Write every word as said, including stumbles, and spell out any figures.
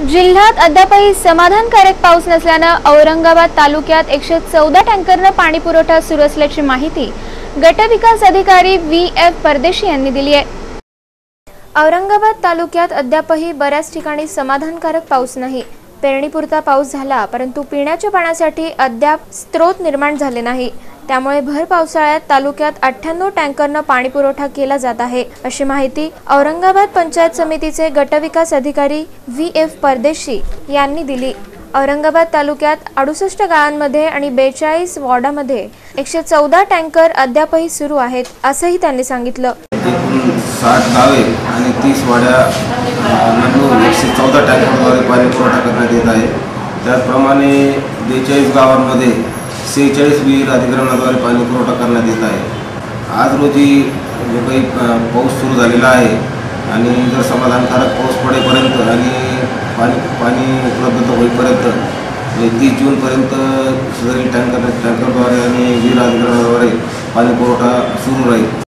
जिल्ह्यात अद्यापही समाधानकारक पाऊस नसल्यानं औरंगाबाद तालुक्यात एकशे चौदा टँकरनं पाणी पुरवठा सुरू असल्याची माहिती गटविकास अधिकारी व्ही एफ परदेशी यांनी दिली आहे। औरंगाबाद तालुक्यात अद्यापही बऱ्याच ठिकाणी समाधानकारक पाऊस नाही। पेरणीपुरता पाऊस झाला, परंतु पिण्याच्या पाण्यासाठी अद्याप स्रोत निर्माण झाले नाही। त्यामुळे भर पावसाळ्यात तालुक्यात अठ्ठ्याण्णव टँकरनं पाणी पुरवठा केला जात आहे, अशी माहिती औरंगाबाद पंचायत समितीचे गटविकास अधिकारी व्ही एफ परदेशी यांनी दिली। औरंगाबाद तालुक्यात अडुसष्ट गावांमध्ये आणि बेचाळीस वॉर्डामध्ये एकशे चौदा टँकर अद्यापही सुरू आहेत, असंही त्यांनी सांगितलं। साठ गावे आणि तीस वाड्या मिळून एकशे चौदा टँकरद्वारे पाणी पुरवठा करण्यात येत आहे। त्याचप्रमाणे बेचाळीस गावांमध्ये सेहेचाळीस विहीर अधिग्रहणाद्वारे पाणी पुरवठा करण्यात येत आहे। आज रोजी जो काही पाऊस सुरू झालेला आहे आणि जर समाधानकारक पाऊस पडेपर्यंत आणि पाणी पाणी उपलब्धता होईपर्यंत म्हणजे तीस जूनपर्यंत सदरील टँकर टँकरद्वारे आणि विहीर अधिग्रहणाद्वारे पाणी पुरवठा सुरू राहील।